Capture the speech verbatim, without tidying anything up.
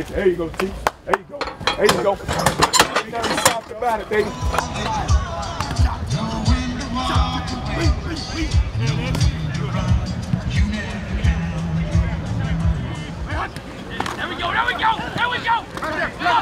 There you go, T. There you go. There you go. You gotta be soft about it, baby. There we go, there we go, there we go!